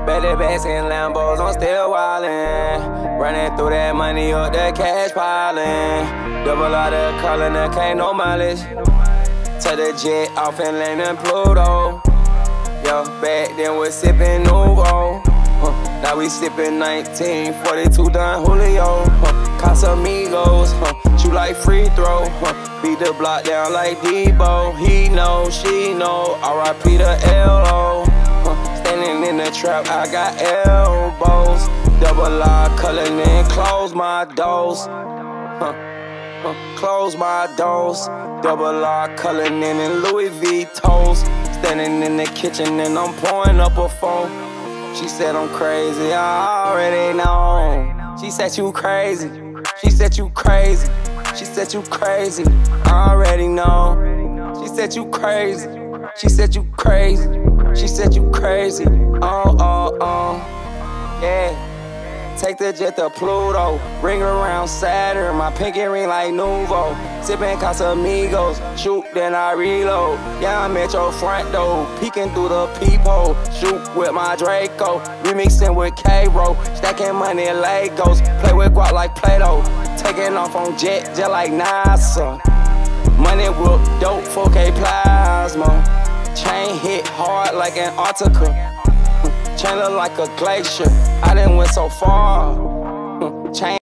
Belly bags and Lambos, I'm still wildin'. Running through that money up the cash piling. Double out of calling, there can't no mileage. Turn the jet off and land in Pluto. Yo, back then we're sippin' Nuvo. Now we sippin' 1942 Don Julio. Casamigos, shoot like free throw. Beat the block down like Debo. He know, she know, R.I.P. to L.O. Standing in the trap, I got elbows. Double R, culling in, close my doors. Close my doors. Double R, culling in Louis V toes. Standing in the kitchen and I'm pouring up a phone. She said I'm crazy, I already know. She said you crazy. She said you crazy. She said you crazy. I already know. She said you crazy. She said you crazy. She said you crazy. Yeah. Take the jet to Pluto. Ring around Saturn. My pinky ring like Nuvo. Sippin' Casamigos. Shoot, then I reload. Yeah, I'm at your front door. Peeking through the peephole. Shoot with my Draco. Remixing with K-Bro. Stacking money in Legos. Play with guap like Play-Doh. Taking off on jet just like NASA. Money whoop, dope, 4K plasma. Chain hit hard like Antarctica. Chain look like a glacier. I done went so far. Chain